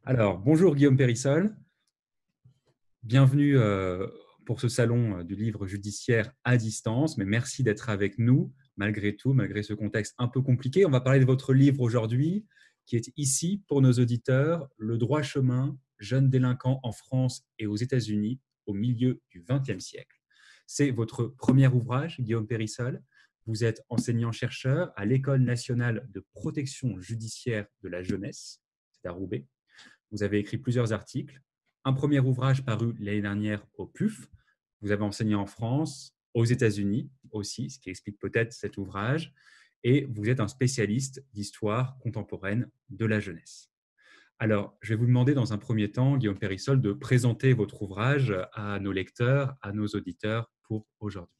Alors, bonjour Guillaume Périssol, bienvenue pour ce salon du livre judiciaire à distance, mais merci d'être avec nous malgré tout, malgré ce contexte un peu compliqué. On va parler de votre livre aujourd'hui, qui est ici pour nos auditeurs, Le droit chemin, jeunes délinquants en France et aux États-Unis au milieu du XXe siècle. C'est votre premier ouvrage, Guillaume Périssol. Vous êtes enseignant-chercheur à l'École nationale de protection judiciaire de la jeunesse, c'est à Roubaix. Vous avez écrit plusieurs articles. Un premier ouvrage paru l'année dernière au PUF. Vous avez enseigné en France, aux États-Unis aussi, ce qui explique peut-être cet ouvrage. Et vous êtes un spécialiste d'histoire contemporaine de la jeunesse. Alors, je vais vous demander dans un premier temps, Guillaume Périssol, de présenter votre ouvrage à nos lecteurs, à nos auditeurs pour aujourd'hui.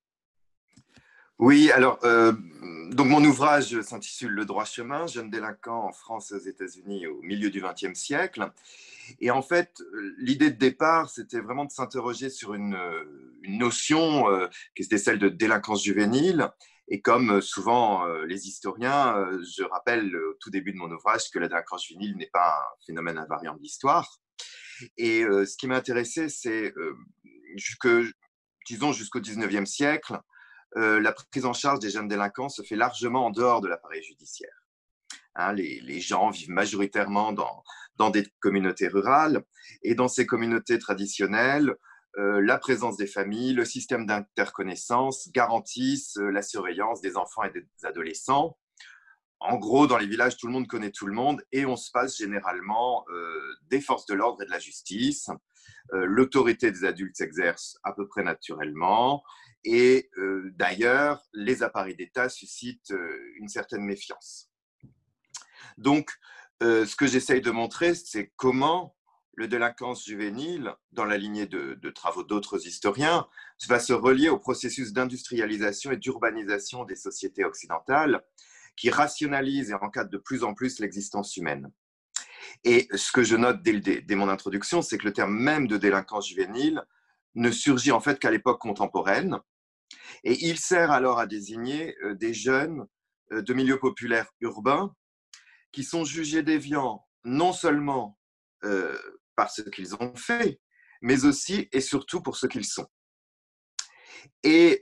Oui, alors, donc mon ouvrage s'intitule Le droit chemin, jeunes délinquants en France et aux États-Unis au milieu du XXe siècle. Et en fait, l'idée de départ, c'était vraiment de s'interroger sur une notion qui était celle de délinquance juvénile. Et comme souvent les historiens, je rappelle au tout début de mon ouvrage que la délinquance juvénile n'est pas un phénomène invariant de l'histoire. Et ce qui m'a intéressé, c'est disons jusqu'au XIXe siècle, la prise en charge des jeunes délinquants se fait largement en dehors de l'appareil judiciaire. Hein, les gens vivent majoritairement dans des communautés rurales, et dans ces communautés traditionnelles, la présence des familles, le système d'interconnaissance garantissent la surveillance des enfants et des adolescents. En gros, dans les villages, tout le monde connaît tout le monde et on se passe généralement des forces de l'ordre et de la justice. L'autorité des adultes s'exerce à peu près naturellement et d'ailleurs, les appareils d'État suscitent une certaine méfiance. Donc, ce que j'essaye de montrer, c'est comment le délinquance juvénile, dans la lignée de travaux d'autres historiens, va se relier au processus d'industrialisation et d'urbanisation des sociétés occidentales qui rationalisent et encadrent de plus en plus l'existence humaine. Et ce que je note dès mon introduction, c'est que le terme même de délinquance juvénile ne surgit en fait qu'à l'époque contemporaine, et il sert alors à désigner des jeunes de milieux populaires urbains qui sont jugés déviants non seulement par ce qu'ils ont fait, mais aussi et surtout pour ce qu'ils sont. Et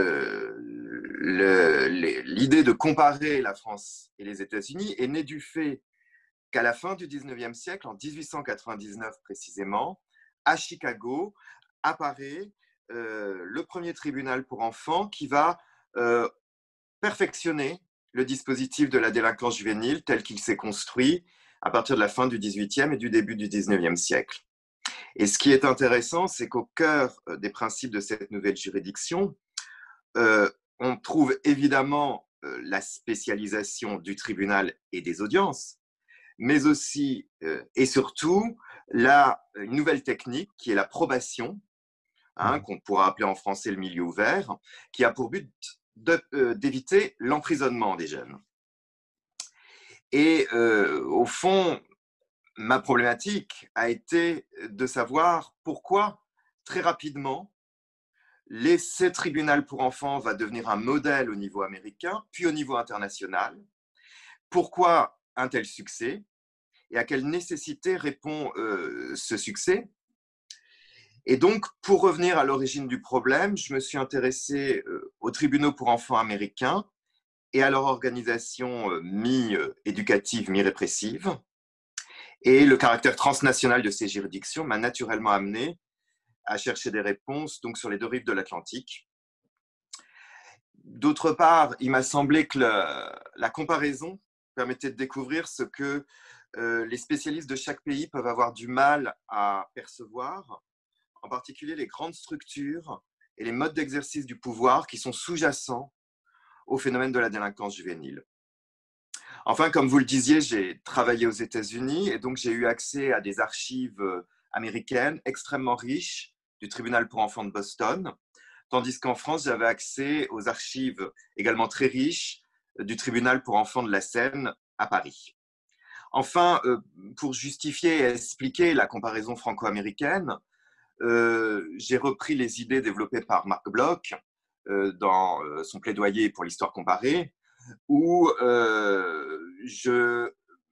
l'idée de comparer la France et les États-Unis est née du fait qu'à la fin du 19e siècle, en 1899 précisément, à Chicago, apparaît le premier tribunal pour enfants qui va perfectionner le dispositif de la délinquance juvénile tel qu'il s'est construit à partir de la fin du 18e et du début du 19e siècle. Et ce qui est intéressant, c'est qu'au cœur des principes de cette nouvelle juridiction, on trouve évidemment la spécialisation du tribunal et des audiences, mais aussi et surtout une nouvelle technique qui est la probation, qu'on pourra appeler en français le milieu ouvert, qui a pour but d'éviter l'emprisonnement des jeunes. Et au fond, ma problématique a été de savoir pourquoi, très rapidement, ce tribunal pour enfants va devenir un modèle au niveau américain, puis au niveau international. Pourquoi un tel succès et à quelle nécessité répond ce succès? Et donc, pour revenir à l'origine du problème, je me suis intéressé aux tribunaux pour enfants américains et à leur organisation mi-éducative, mi-répressive. Et le caractère transnational de ces juridictions m'a naturellement amené à chercher des réponses donc, sur les deux rives de l'Atlantique. D'autre part, il m'a semblé que la comparaison permettait de découvrir ce que les spécialistes de chaque pays peuvent avoir du mal à percevoir, en particulier les grandes structures et les modes d'exercice du pouvoir qui sont sous-jacents au phénomène de la délinquance juvénile. Enfin, comme vous le disiez, j'ai travaillé aux États-Unis et donc j'ai eu accès à des archives américaines extrêmement riches du tribunal pour enfants de Boston, tandis qu'en France, j'avais accès aux archives également très riches du tribunal pour enfants de la Seine à Paris. Enfin, pour justifier et expliquer la comparaison franco-américaine, j'ai repris les idées développées par Marc Bloch dans son plaidoyer pour l'histoire comparée, où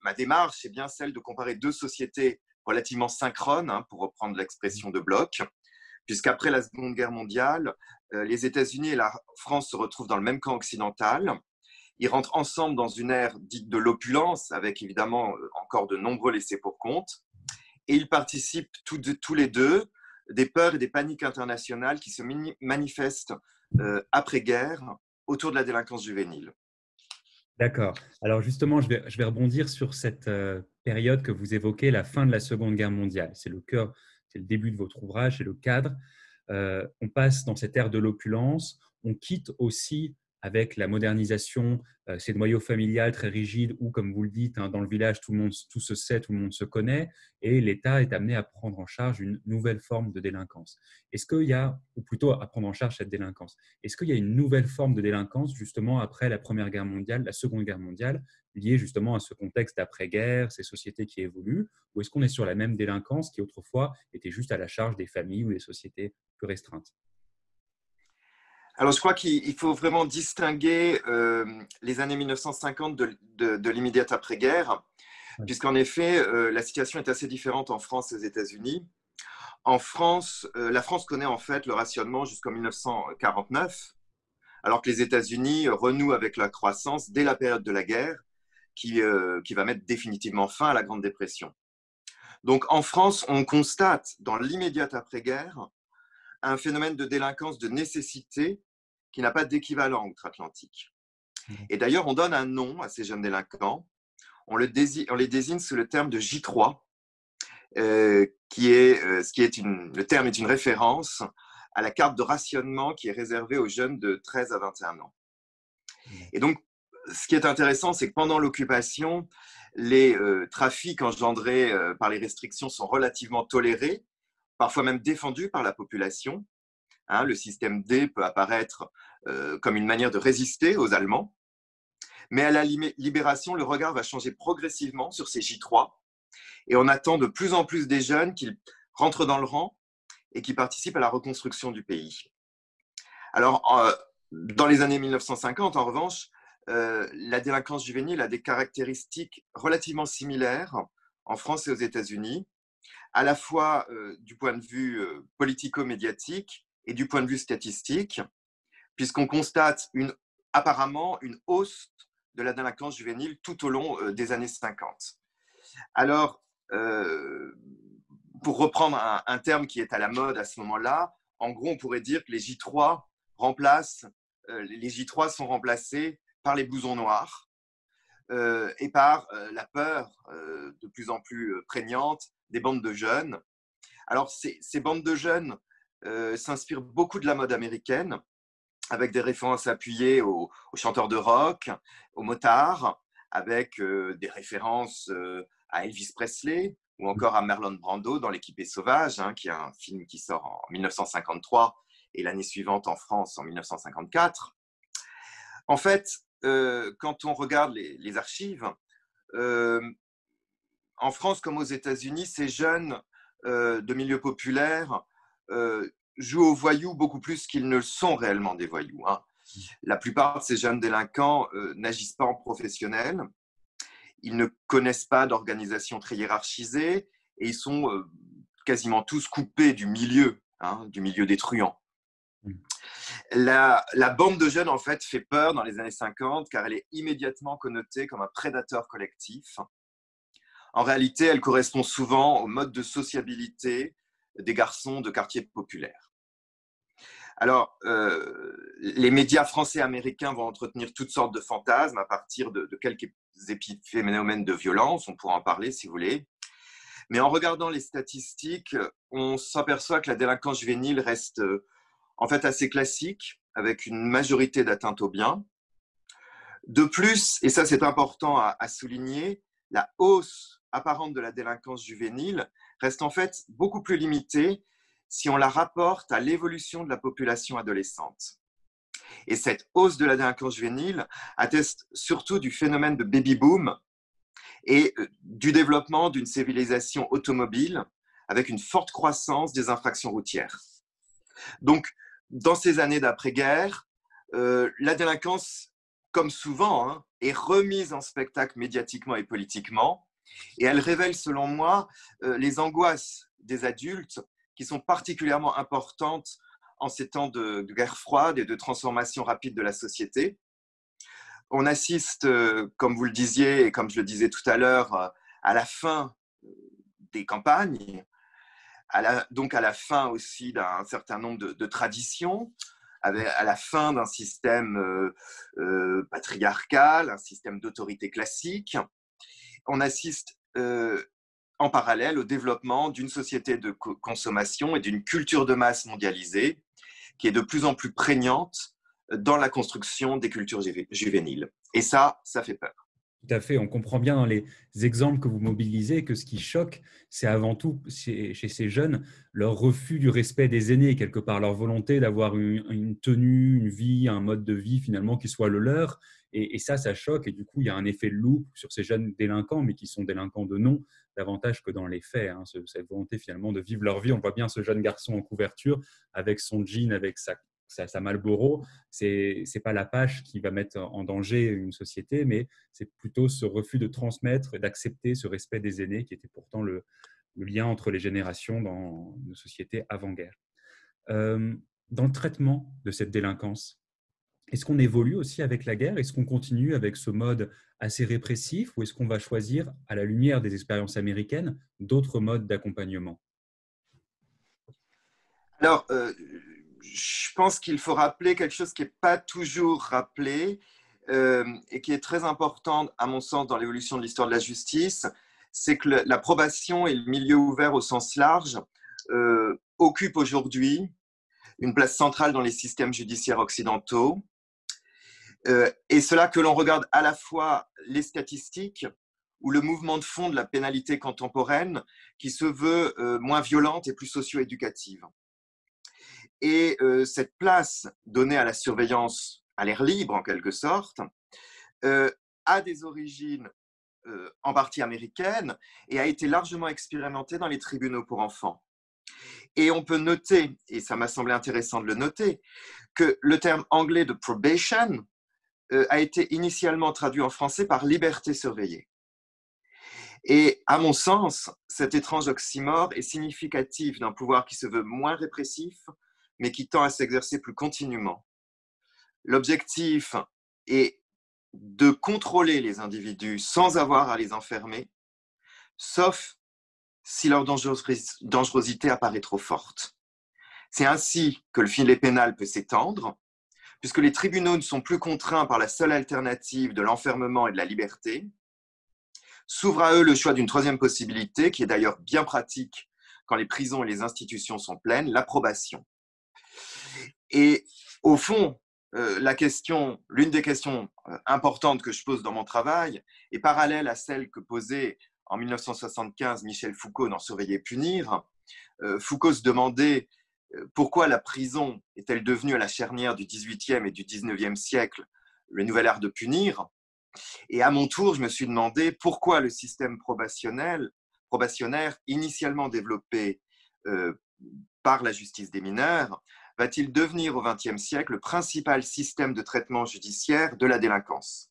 ma démarche est bien celle de comparer deux sociétés relativement synchrones, hein, pour reprendre l'expression de Bloch, puisqu'après la Seconde Guerre mondiale, les États-Unis et la France se retrouvent dans le même camp occidental. Ils rentrent ensemble dans une ère dite de l'opulence, avec évidemment encore de nombreux laissés pour compte, et ils participent tous les deux des peurs et des paniques internationales qui se manifestent après-guerre autour de la délinquance juvénile. D'accord. Alors justement, je vais rebondir sur cette période que vous évoquez, la fin de la Seconde Guerre mondiale. C'est le cœur, c'est le début de votre ouvrage, c'est le cadre. On passe dans cette ère de l'opulence. On quitte aussi, avec la modernisation, ces noyaux familiales très rigides où, comme vous le dites, hein, dans le village, tout se sait, tout le monde se connaît, et l'État est amené à prendre en charge une nouvelle forme de délinquance. Est-ce qu'il y a, ou plutôt à prendre en charge cette délinquance, est-ce qu'il y a une nouvelle forme de délinquance justement après la Première Guerre mondiale, la Seconde Guerre mondiale, liée justement à ce contexte d'après-guerre, ces sociétés qui évoluent, ou est-ce qu'on est sur la même délinquance qui autrefois était juste à la charge des familles ou des sociétés plus restreinte? Alors, je crois qu'il faut vraiment distinguer les années 1950 de l'immédiate après-guerre, puisqu'en effet, la situation est assez différente en France et aux États-Unis. En France, la France connaît en fait le rationnement jusqu'en 1949, alors que les États-Unis renouent avec la croissance dès la période de la guerre, qui va mettre définitivement fin à la Grande Dépression. Donc, en France, on constate dans l'immédiate après-guerre un phénomène de délinquance de nécessité qui n'a pas d'équivalent outre-Atlantique. Et d'ailleurs, on donne un nom à ces jeunes délinquants. On les désigne sous le terme de J3, le terme est une référence à la carte de rationnement qui est réservée aux jeunes de 13 à 21 ans. Et donc, ce qui est intéressant, c'est que pendant l'occupation, les trafics engendrés par les restrictions sont relativement tolérés, parfois même défendus par la population. Hein, le système D peut apparaître comme une manière de résister aux Allemands. Mais à la libération, le regard va changer progressivement sur ces J3 et on attend de plus en plus des jeunes qui rentrent dans le rang et qui participent à la reconstruction du pays. Alors, dans les années 1950, en revanche, la délinquance juvénile a des caractéristiques relativement similaires en France et aux États-Unis, à la fois du point de vue politico-médiatique et du point de vue statistique, puisqu'on constate apparemment une hausse de la délinquance juvénile tout au long des années 50. Alors, pour reprendre un terme qui est à la mode à ce moment-là, en gros, on pourrait dire que les J3 sont remplacés par les blousons noirs et par la peur de plus en plus prégnante des bandes de jeunes. Alors, ces bandes de jeunes s'inspirent beaucoup de la mode américaine, avec des références appuyées aux chanteurs de rock, aux motards, avec des références à Elvis Presley ou encore à Marlon Brando dans L'équipé sauvage, hein, qui est un film qui sort en 1953 et l'année suivante en France en 1954. En fait, quand on regarde les archives, en France comme aux États-Unis, ces jeunes de milieu populaire jouent aux voyous beaucoup plus qu'ils ne sont réellement des voyous. Hein. La plupart de ces jeunes délinquants n'agissent pas en professionnel, ils ne connaissent pas d'organisation très hiérarchisée et ils sont quasiment tous coupés du milieu des truands. La bande de jeunes, en fait, fait peur dans les années 50 car elle est immédiatement connotée comme un prédateur collectif. En réalité, elle correspond souvent au mode de sociabilité des garçons de quartiers populaires. Alors, les médias français et américains vont entretenir toutes sortes de fantasmes à partir de quelques épiphénomènes de violence, on pourra en parler si vous voulez. Mais en regardant les statistiques, on s'aperçoit que la délinquance juvénile reste en fait assez classique, avec une majorité d'atteintes aux biens. De plus, et ça c'est important à souligner, la hausse apparente de la délinquance juvénile reste en fait beaucoup plus limitée si on la rapporte à l'évolution de la population adolescente. Et cette hausse de la délinquance juvénile atteste surtout du phénomène de baby-boom et du développement d'une civilisation automobile avec une forte croissance des infractions routières. Donc, dans ces années d'après-guerre, la délinquance comme souvent, hein, est remise en spectacle médiatiquement et politiquement. Et elle révèle, selon moi, les angoisses des adultes qui sont particulièrement importantes en ces temps de guerre froide et de transformation rapide de la société. On assiste, comme vous le disiez et comme je le disais tout à l'heure, à la fin des campagnes, donc à la fin aussi d'un certain nombre de traditions, à la fin d'un système patriarcal, un système d'autorité classique. On assiste en parallèle au développement d'une société de consommation et d'une culture de masse mondialisée qui est de plus en plus prégnante dans la construction des cultures juvéniles. Et ça fait peur. Tout à fait. On comprend bien dans les exemples que vous mobilisez que ce qui choque, c'est avant tout chez ces jeunes leur refus du respect des aînés, quelque part, leur volonté d'avoir une tenue, une vie, un mode de vie finalement qui soit le leur. Et ça choque. Et du coup, il y a un effet de loupe sur ces jeunes délinquants, mais qui sont délinquants de nom, davantage que dans les faits. Hein, cette volonté finalement de vivre leur vie. On voit bien ce jeune garçon en couverture avec son jean, avec sa Marlboro. C'est pas l'Apache qui va mettre en danger une société, mais c'est plutôt ce refus de transmettre et d'accepter ce respect des aînés qui était pourtant le lien entre les générations dans nos sociétés avant-guerre. Dans le traitement de cette délinquance, est-ce qu'on évolue aussi avec la guerre? Est-ce qu'on continue avec ce mode assez répressif ou est-ce qu'on va choisir, à la lumière des expériences américaines, d'autres modes d'accompagnement? Alors, je pense qu'il faut rappeler quelque chose qui n'est pas toujours rappelé et qui est très important, à mon sens, dans l'évolution de l'histoire de la justice, c'est que la probation et le milieu ouvert au sens large occupent aujourd'hui une place centrale dans les systèmes judiciaires occidentaux. Et cela que l'on regarde à la fois les statistiques ou le mouvement de fond de la pénalité contemporaine qui se veut moins violente et plus socio-éducative. Et cette place donnée à la surveillance à l'air libre, en quelque sorte, a des origines en partie américaines et a été largement expérimentée dans les tribunaux pour enfants. Et on peut noter, et ça m'a semblé intéressant de le noter, que le terme anglais de probation a été initialement traduit en français par liberté surveillée. Et à mon sens, cet étrange oxymore est significatif d'un pouvoir qui se veut moins répressif, mais qui tend à s'exercer plus continuellement. L'objectif est de contrôler les individus sans avoir à les enfermer, sauf si leur dangerosité apparaît trop forte. C'est ainsi que le filet pénal peut s'étendre, puisque les tribunaux ne sont plus contraints par la seule alternative de l'enfermement et de la liberté. S'ouvre à eux le choix d'une troisième possibilité, qui est d'ailleurs bien pratique quand les prisons et les institutions sont pleines, la probation. Et au fond, l'une des questions importantes que je pose dans mon travail est parallèle à celle que posait en 1975 Michel Foucault dans Surveiller et punir. Foucault se demandait pourquoi la prison est-elle devenue à la charnière du XVIIIe et du XIXe siècle le nouvel art de punir. Et à mon tour, je me suis demandé pourquoi le système probationnaire initialement développé par la justice des mineurs va-t-il devenir au XXe siècle le principal système de traitement judiciaire de la délinquance.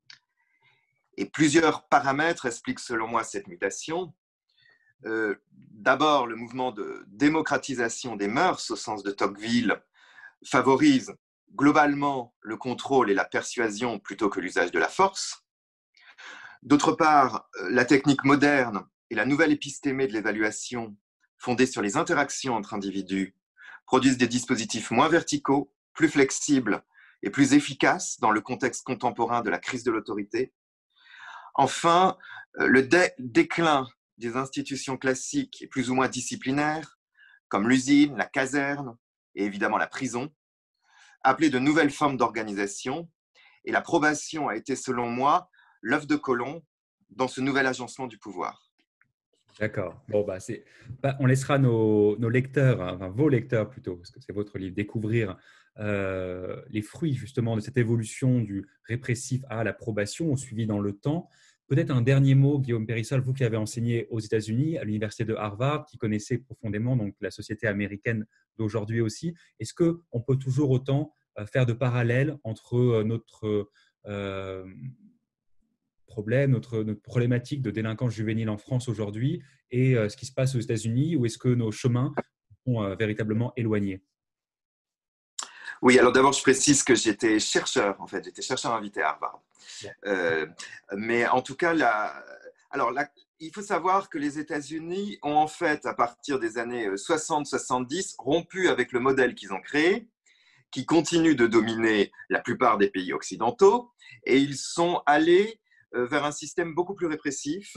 Et plusieurs paramètres expliquent selon moi cette mutation. D'abord, le mouvement de démocratisation des mœurs, au sens de Tocqueville, favorise globalement le contrôle et la persuasion plutôt que l'usage de la force. D'autre part, la technique moderne et la nouvelle épistémée de l'évaluation fondée sur les interactions entre individus produisent des dispositifs moins verticaux, plus flexibles et plus efficaces dans le contexte contemporain de la crise de l'autorité. Enfin, le déclin des institutions classiques et plus ou moins disciplinaires, comme l'usine, la caserne et évidemment la prison, appelé de nouvelles formes d'organisation. Et la probation a été, selon moi, l'œuf de Colomb dans ce nouvel agencement du pouvoir. D'accord. Bon, on laissera nos lecteurs, hein, enfin vos lecteurs plutôt, parce que c'est votre livre, découvrir les fruits justement de cette évolution du répressif à la probation, suivi dans le temps. Peut-être un dernier mot, Guillaume Périssol, vous qui avez enseigné aux États-Unis, à l'université de Harvard, qui connaissez profondément donc, la société américaine d'aujourd'hui aussi. Est-ce qu'on peut toujours autant faire de parallèles entre notre problème, notre problématique de délinquance juvénile en France aujourd'hui et ce qui se passe aux États-Unis, ou est-ce que nos chemins sont véritablement éloignés? Oui, alors d'abord, je précise que j'étais chercheur, en fait. J'étais chercheur invité à Harvard. Bon. Mais en tout cas, il faut savoir que les États-Unis ont en fait, à partir des années 60-70, rompu avec le modèle qu'ils ont créé, qui continue de dominer la plupart des pays occidentaux, et ils sont allés vers un système beaucoup plus répressif,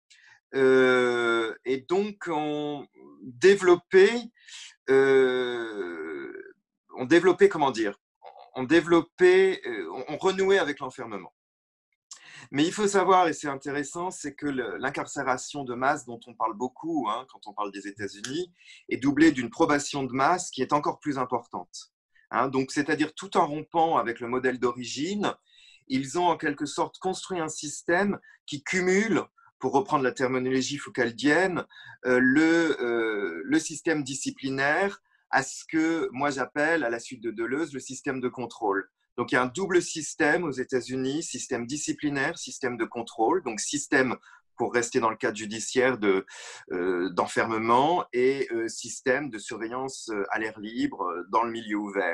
et donc euh, ont développé, comment dire, ont développé, ont renoué avec l'enfermement. Mais il faut savoir, et c'est intéressant, c'est que l'incarcération de masse dont on parle beaucoup quand on parle des États-Unis est doublée d'une probation de masse qui est encore plus importante. Donc, c'est-à-dire tout en rompant avec le modèle d'origine, ils ont en quelque sorte construit un système qui cumule, pour reprendre la terminologie foucaldienne, le système disciplinaire à ce que moi j'appelle, à la suite de Deleuze, le système de contrôle. Donc il y a un double système aux États-Unis, système disciplinaire, système de contrôle, donc système, pour rester dans le cadre judiciaire, d'enfermement, et système de surveillance à l'air libre dans le milieu ouvert.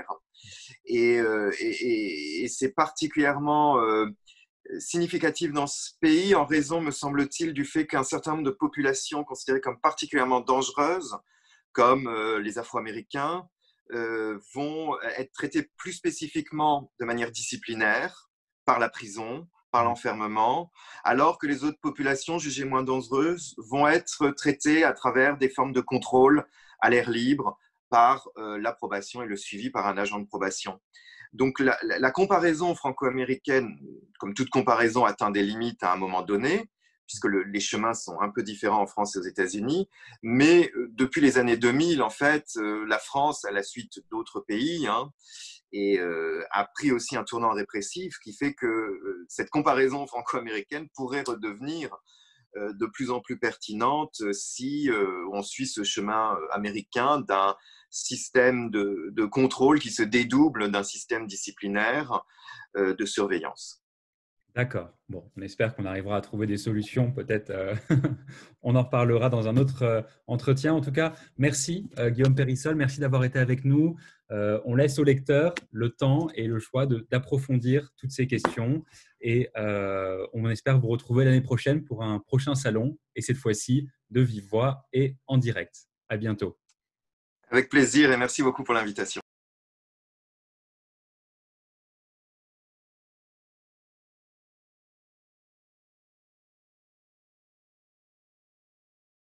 Et c'est particulièrement significatif dans ce pays en raison, me semble-t-il, du fait qu'un certain nombre de populations considérées comme particulièrement dangereuses, comme les Afro-Américains, vont être traités plus spécifiquement de manière disciplinaire par la prison, par l'enfermement, alors que les autres populations jugées moins dangereuses vont être traitées à travers des formes de contrôle à l'air libre par l'approbation et le suivi par un agent de probation. Donc la comparaison franco-américaine, comme toute comparaison, atteint des limites à un moment donné, puisque les chemins sont un peu différents en France et aux États-Unis. Mais depuis les années 2000, en fait, la France, à la suite d'autres pays, a pris aussi un tournant répressif qui fait que cette comparaison franco-américaine pourrait redevenir de plus en plus pertinente si on suit ce chemin américain d'un système de contrôle qui se dédouble d'un système disciplinaire de surveillance. D'accord. Bon, on espère qu'on arrivera à trouver des solutions. Peut-être on en reparlera dans un autre entretien. En tout cas, merci Guillaume Périssol. Merci d'avoir été avec nous. On laisse au lecteur le temps et le choix d'approfondir toutes ces questions. Et on espère vous retrouver l'année prochaine pour un prochain salon. Et cette fois-ci, de vive voix et en direct. À bientôt. Avec plaisir et merci beaucoup pour l'invitation.